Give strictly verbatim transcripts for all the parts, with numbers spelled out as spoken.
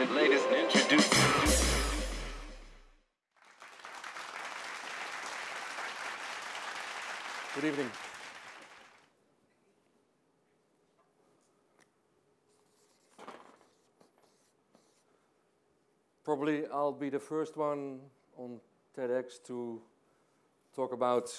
Ladies, introduce. Good evening. Probably I'll be the first one on TEDx to talk about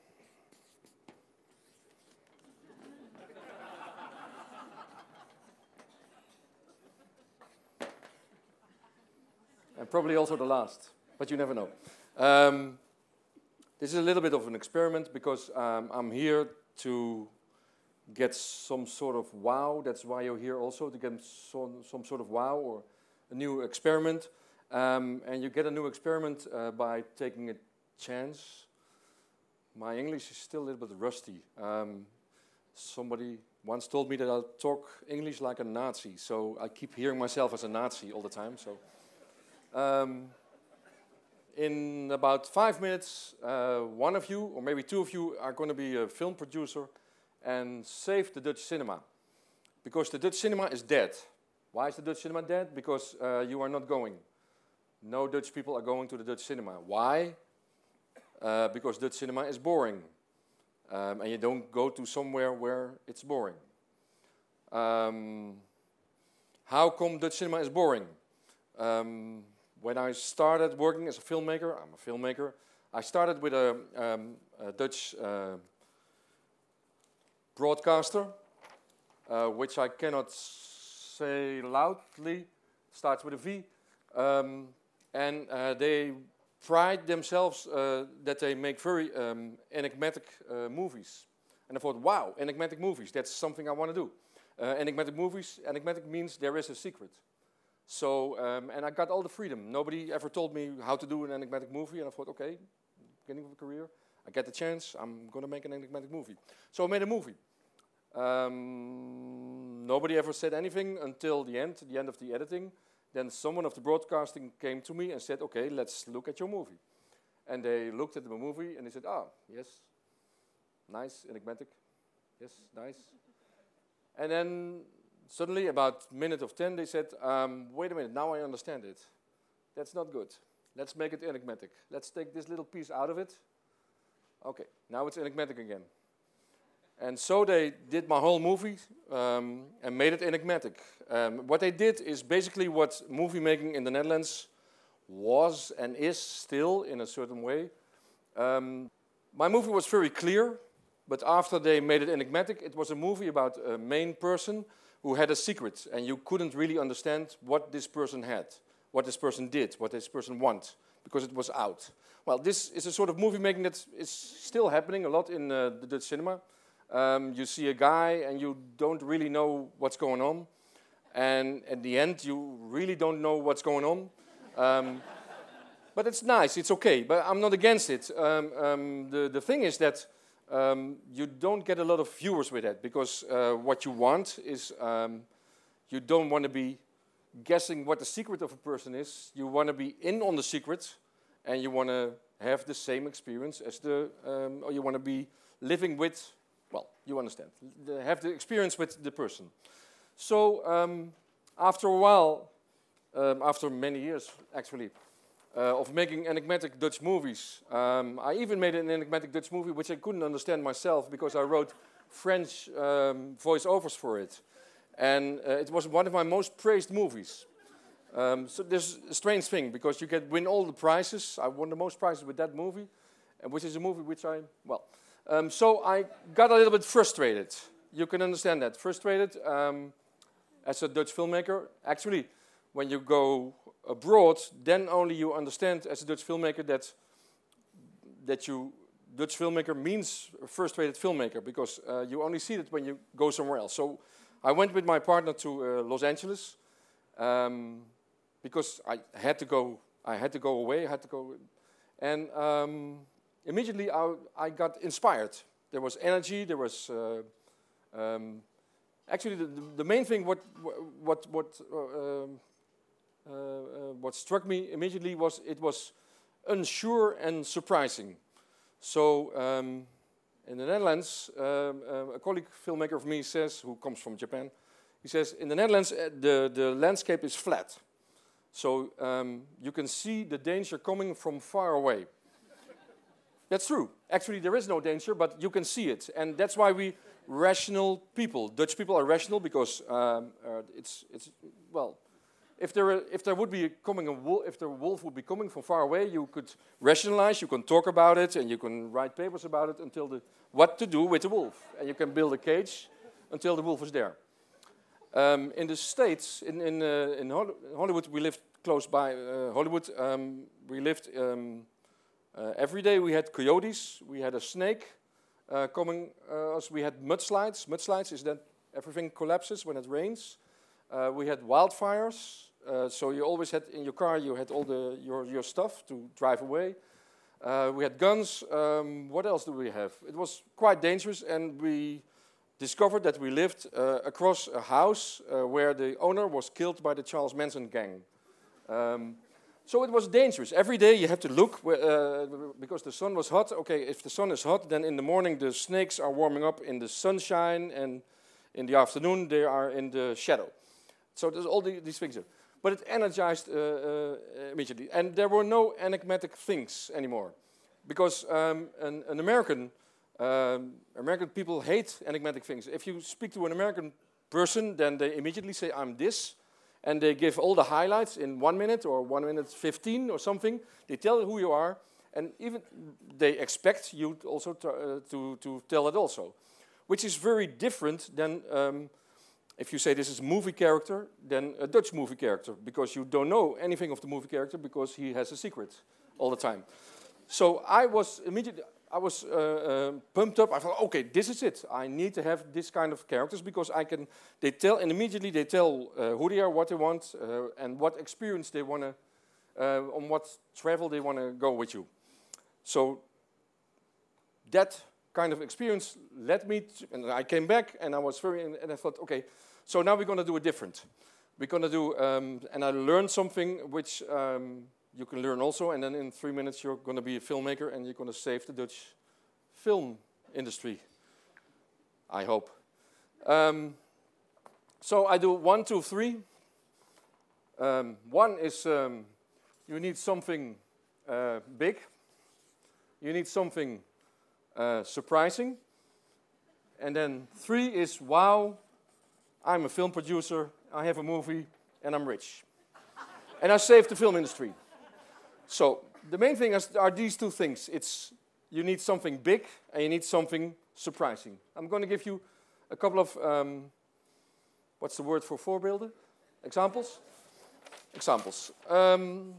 and probably also the last, but you never know. Um, this is a little bit of an experiment because um, I'm here to get some sort of wow. That's why you're here also, to get some, some sort of wow or a new experiment. Um, and you get a new experiment uh, by taking a chance. My English is still a little bit rusty. Um, somebody once told me that I'll talk English like a Nazi, so I keep hearing myself as a Nazi all the time. So, um, in about five minutes, uh, one of you, or maybe two of you, are going to be a film producer and save the Dutch cinema. Because the Dutch cinema is dead. Why is the Dutch cinema dead? Because uh, you are not going. No Dutch people are going to the Dutch cinema. Why? Uh, because Dutch cinema is boring. Um, and you don't go to somewhere where it's boring. Um, how come Dutch cinema is boring? Um, when I started working as a filmmaker, I'm a filmmaker, I started with a, um, a Dutch uh, broadcaster, uh, which I cannot say loudly, starts with a V. Um, And uh, they pride themselves uh, that they make very um, enigmatic uh, movies. And I thought, wow, enigmatic movies, that's something I want to do. Uh, enigmatic movies, enigmatic means there is a secret. So, um, and I got all the freedom. Nobody ever told me how to do an enigmatic movie. And I thought, okay, beginning of a career, I get the chance, I'm going to make an enigmatic movie. So I made a movie. Um, nobody ever said anything until the end, the end of the editing. Then someone of the broadcasting came to me and said, okay, let's look at your movie. And they looked at the movie and they said, ah, yes, nice, enigmatic, yes, nice. And then suddenly, about minute of ten, they said, um, wait a minute, now I understand it. That's not good. Let's make it enigmatic. Let's take this little piece out of it. Okay, now it's enigmatic again. And so they did my whole movie um, and made it enigmatic. Um, what they did is basically what movie making in the Netherlands was and is still in a certain way. Um, my movie was very clear, but after they made it enigmatic, it was a movie about a main person who had a secret, and you couldn't really understand what this person had, what this person did, what this person wanted, because it was out. Well, this is a sort of movie making that is still happening a lot in uh, the Dutch cinema. Um, you see a guy and you don't really know what's going on. And at the end, you really don't know what's going on. Um, but it's nice, it's okay, but I'm not against it. Um, um, the, the thing is that um, you don't get a lot of viewers with that, because uh, what you want is, um, you don't want to be guessing what the secret of a person is. You want to be in on the secret, and you want to have the same experience as the, um, or you want to be living with, well, you understand, the, have the experience with the person. So um, after a while, um, after many years actually, uh, of making enigmatic Dutch movies, um, I even made an enigmatic Dutch movie which I couldn't understand myself because I wrote French um, voiceovers for it. And uh, it was one of my most praised movies. Um, so there's a strange thing, because you get win all the prizes. I won the most prizes with that movie, and which is a movie which I, well, um, so I got a little bit frustrated. You can understand that, frustrated um, as a Dutch filmmaker. Actually, when you go abroad, then only you understand as a Dutch filmmaker that that you Dutch filmmaker means a frustrated filmmaker, because uh, you only see it when you go somewhere else. So I went with my partner to uh, Los Angeles. Um, because I had to go, I had to go away, I had to go, and um, immediately I, I got inspired. There was energy, there was, uh, um, actually the, the main thing what, what, what, uh, uh, uh, what struck me immediately was it was unsure and surprising. So um, in the Netherlands, um, uh, a colleague filmmaker of me says, who comes from Japan, he says, in the Netherlands, uh, the, the landscape is flat. So um, you can see the danger coming from far away. That's true. Actually, there is no danger, but you can see it. And that's why we rational people. Dutch people are rational because um, uh, it's, it's, well, if there, were, if there would be coming a wolf, if the wolf would be coming from far away, you could rationalize, you can talk about it, and you can write papers about it until the, what to do with the wolf. And you can build a cage until the wolf is there. Um, in the States, in, in, uh, in Hollywood, we lived close by uh, Hollywood. Um, we lived um, uh, every day. We had coyotes. We had a snake uh, coming. Uh, us. We had mudslides. Mudslides is that everything collapses when it rains. Uh, we had wildfires. Uh, so you always had in your car. You had all the your your stuff to drive away. Uh, we had guns. Um, what else do we have? It was quite dangerous, and we discovered that we lived uh, across a house uh, where the owner was killed by the Charles Manson gang. Um, so it was dangerous. Every day you have to look, uh, because the sun was hot. Okay, if the sun is hot, then in the morning the snakes are warming up in the sunshine, and in the afternoon they are in the shadow. So there's all the, these things. But it energized uh, uh, immediately. And there were no enigmatic things anymore. Because um, an, an American... Um, American people hate enigmatic things. If you speak to an American person, then they immediately say, I'm this. And they give all the highlights in one minute or one minute fifteen or something. They tell who you are. And even they expect you also to, uh, to, to tell it also. Which is very different than um, if you say this is a movie character, than a Dutch movie character. Because you don't know anything of the movie character because he has a secret all the time. So I was immediately... I was uh, uh, pumped up. I thought, okay, this is it. I need to have this kind of characters because I can. They tell, and immediately they tell uh, who they are, what they want, uh, and what experience they want to, uh, on what travel they want to go with you. So that kind of experience led me, to, and I came back, and I was very, and I thought, okay, so now we're going to do it different. We're going to do, um, and I learned something which. Um, You can learn also, and then in three minutes you're going to be a filmmaker and you're going to save the Dutch film industry, I hope. Um, so I do one, two, three. Um, one is um, you need something uh, big. You need something uh, surprising. And then three is, wow, I'm a film producer, I have a movie, and I'm rich. And I saved the film industry. So the main thing is, are these two things. It's you need something big and you need something surprising. I'm going to give you a couple of, um, what's the word for voorbeelden? Examples? Examples. Um,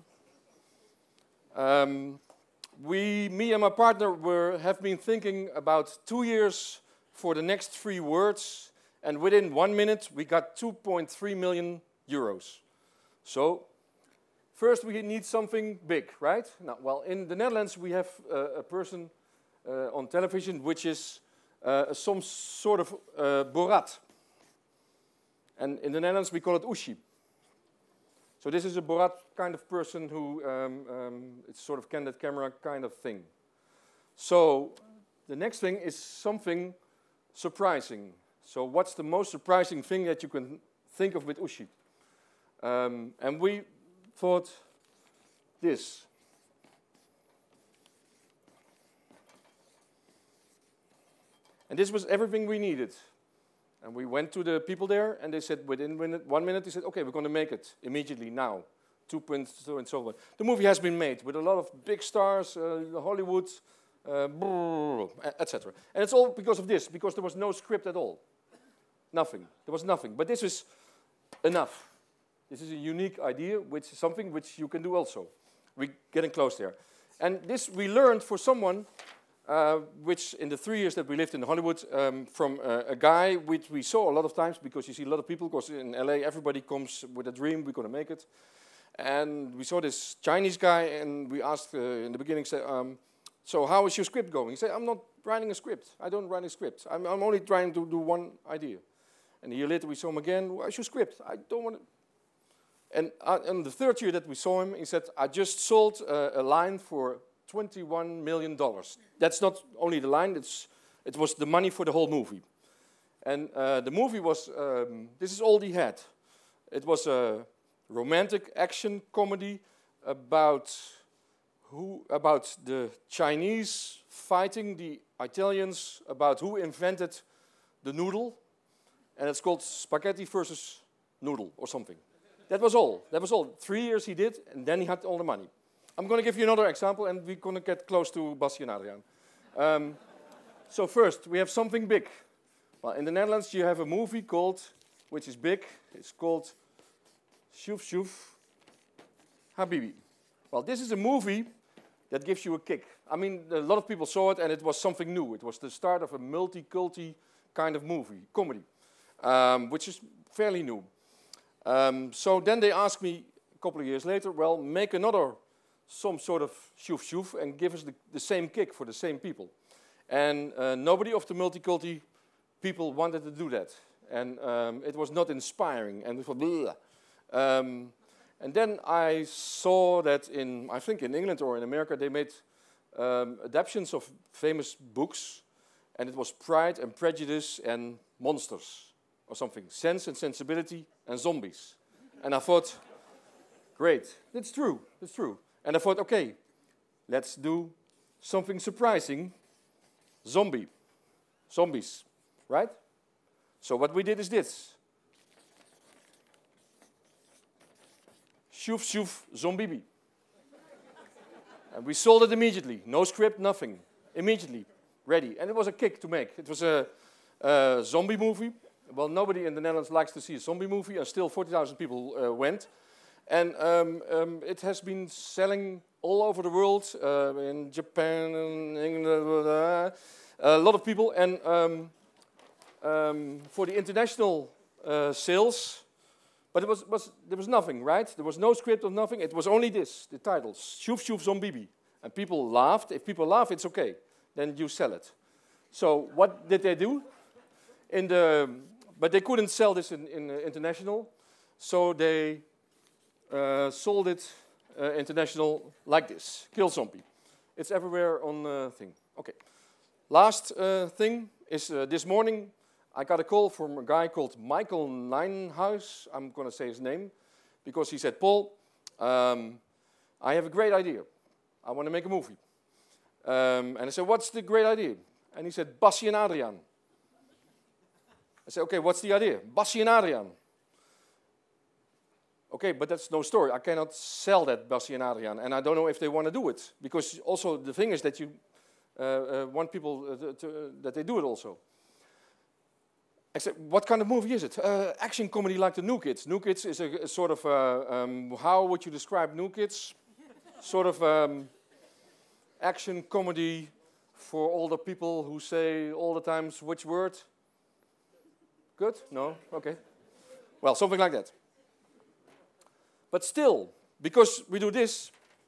um, we, me and my partner were, have been thinking about two years for the next three words, and within one minute we got two point three million euros. So first, we need something big, right? Now, well, in the Netherlands, we have uh, a person uh, on television which is uh, some sort of uh, Borat. And in the Netherlands, we call it Ushi. So this is a Borat kind of person who, um, um, it's sort of candid camera kind of thing. So the next thing is something surprising. So what's the most surprising thing that you can think of with Ushi? Um, and we thought this. And this was everything we needed. And we went to the people there, and they said within minute, one minute, they said, okay, we're going to make it immediately now. two point two and so on. The movie has been made with a lot of big stars, uh, Hollywood, uh, et cetera. And it's all because of this, because there was no script at all. Nothing. There was nothing. But this is enough. This is a unique idea, which is something which you can do also. We're getting close there. And this we learned for someone, uh, which in the three years that we lived in Hollywood, um, from uh, a guy which we saw a lot of times, because you see a lot of people, because in L A everybody comes with a dream, we're going to make it. And we saw this Chinese guy, and we asked uh, in the beginning, say, um, so how is your script going? He said, I'm not writing a script. I don't write a script. I'm, I'm only trying to do one idea. And a year later we saw him again, where's your script? I don't want to... And uh, in the third year that we saw him, he said, I just sold uh, a line for twenty-one million dollars. That's not only the line, it's, it was the money for the whole movie. And uh, the movie was, um, this is all he had. It was a romantic action comedy about who about the Chinese fighting the Italians about who invented the noodle, and it's called Spaghetti versus Noodle or something. That was all. That was all. Three years he did, and then he had all the money. I'm going to give you another example, and we're going to get close to Bassie and Adriaan. Um, so first, we have something big. Well, in the Netherlands, you have a movie called, which is big. It's called Shoof Shoof Habibi. Well, this is a movie that gives you a kick. I mean, a lot of people saw it, and it was something new. It was the start of a multi-culti kind of movie, comedy, um, which is fairly new. Um, so then they asked me a couple of years later, well, make another some sort of shoof shoof and give us the, the same kick for the same people. And uh, nobody of the multiculti people wanted to do that. And um, it was not inspiring. And it was blah. Um, and then I saw that in, I think in England or in America, they made um, adaptations of famous books. And it was Pride and Prejudice and Monsters or something. Sense and Sensibility and Zombies. And I thought, great, it's true, it's true. And I thought, okay, let's do something surprising. Zombie. Zombies, right? So what we did is this. Shoof shoof zombie. And we sold it immediately. No script, nothing. Immediately. Ready. And it was a kick to make. It was a, a zombie movie. Well, nobody in the Netherlands likes to see a zombie movie, and still forty thousand people uh, went. And um, um, it has been selling all over the world, uh, in Japan, and England, uh, a lot of people. And um, um, for the international uh, sales, but it was, was, there was nothing, right? There was no script or nothing. It was only this, the title, Shoof Shoof Zombie. And people laughed. If people laugh, it's okay. Then you sell it. So what did they do? In the, but they couldn't sell this in, in uh, international, so they Uh, sold it uh, international like this. Kill zombie. It's everywhere on the uh, thing. Okay. Last uh, thing is uh, this morning I got a call from a guy called Michael Ninehouse. I'm going to say his name because he said, Paul, um, I have a great idea. I want to make a movie. Um, and I said, what's the great idea? And he said, Bassie and Adriaan. I said, okay, what's the idea? Bassie and Adriaan. Okay, but that's no story. I cannot sell that, Bassie and Adriaan, and I don't know if they want to do it. Because also the thing is that you uh, uh, want people uh, to, to, uh, that they do it also. I said, what kind of movie is it? Uh, action comedy like the New Kids. New Kids is a, a sort of, uh, um, how would you describe New Kids? Sort of um, action comedy for older people who say all the times, which word? Good? No? Okay. Well, something like that. But still, because we do this,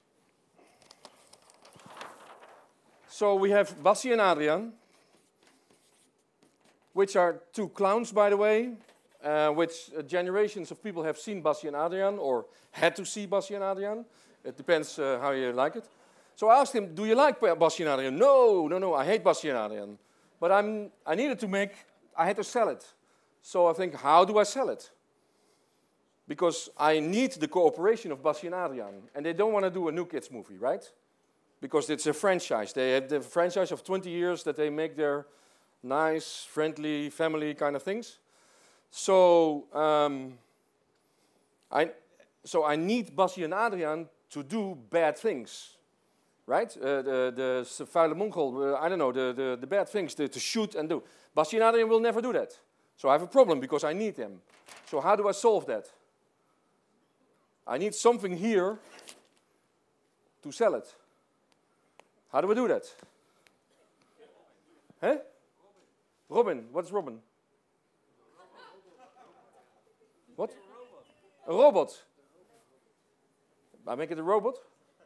so we have Bassie and Adriaan, which are two clowns, by the way, uh, which uh, generations of people have seen Bassie and Adriaan, or had to see Bassie and Adriaan. It depends uh, how you like it. So I asked him, do you like Bassie and Adriaan? No, no, no, I hate Bassie and Adriaan. But I'm, I needed to make, I had to sell it. So I think, how do I sell it? Because I need the cooperation of Bassie and Adriaan. And they don't want to do a New Kids movie, right? Because it's a franchise. They have the franchise of twenty years that they make their nice, friendly, family kind of things. So, um, I, so I need Bassie and Adriaan to do bad things, right? Uh, the, the vuile Mongol, uh, I don't know, the, the, the bad things, the, to shoot and do. Bassie and Adriaan will never do that. So I have a problem because I need them. So how do I solve that? I need something here to sell it. How do we do that? Huh? Robin. What's Robin? What? A robot. I make it a robot?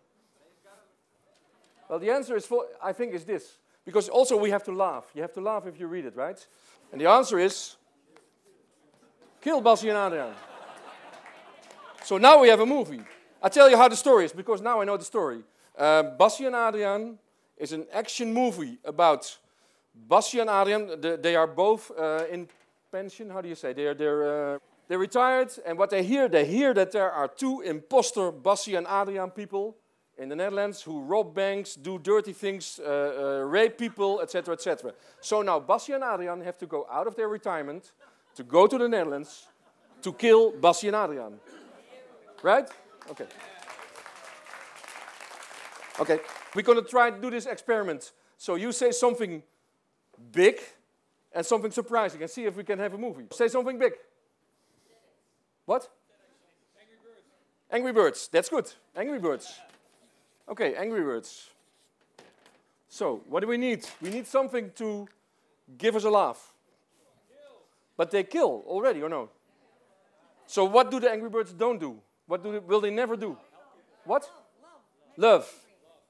Well, the answer is, for, I think, is this. Because also we have to laugh. You have to laugh if you read it, right? And the answer is, kill Bassie and Adriaan. So now we have a movie. I tell you how the story is, because now I know the story. Uh, Bassie and Adriaan is an action movie about Bassie and Adriaan. The, they are both uh, in pension. How do you say? They're, they're, uh, They retired, and what they hear, they hear that there are two imposter Bassie and Adriaan people in the Netherlands who rob banks, do dirty things, uh, uh, rape people, et cetera, et cetera. So now Bassie and Adriaan have to go out of their retirement to go to the Netherlands to kill Bassie and Adriaan. Right? Okay. Okay. We're going to try to do this experiment. So you say something big and something surprising and see if we can have a movie. Say something big. What? Angry Birds. Angry Birds. That's good. Angry Birds. Okay, Angry Birds. So, what do we need? We need something to give us a laugh. Kill. But they kill already, or no? So what do the Angry Birds don't do? What do they, will they never do? What? Love. Love.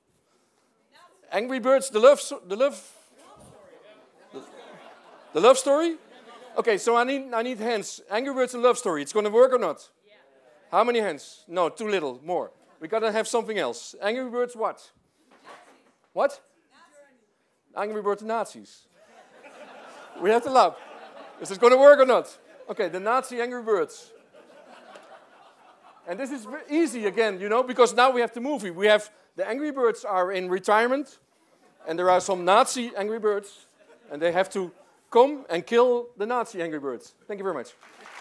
Angry Birds, the love, so, the love, the, the love story. Okay, so I need, I need hands. Angry Birds, a love story. It's going to work or not? Yeah. How many hands? No, too little. More. We got to have something else. Angry Birds, what? Nazis. What? Nazis. Angry Birds, Nazis. We have to laugh. Is this going to work or not? Okay, the Nazi Angry Birds. And this is easy again, you know, because now we have the movie. We have the Angry Birds are in retirement, and there are some Nazi Angry Birds, and they have to come and kill the Nazi Angry Birds. Thank you very much.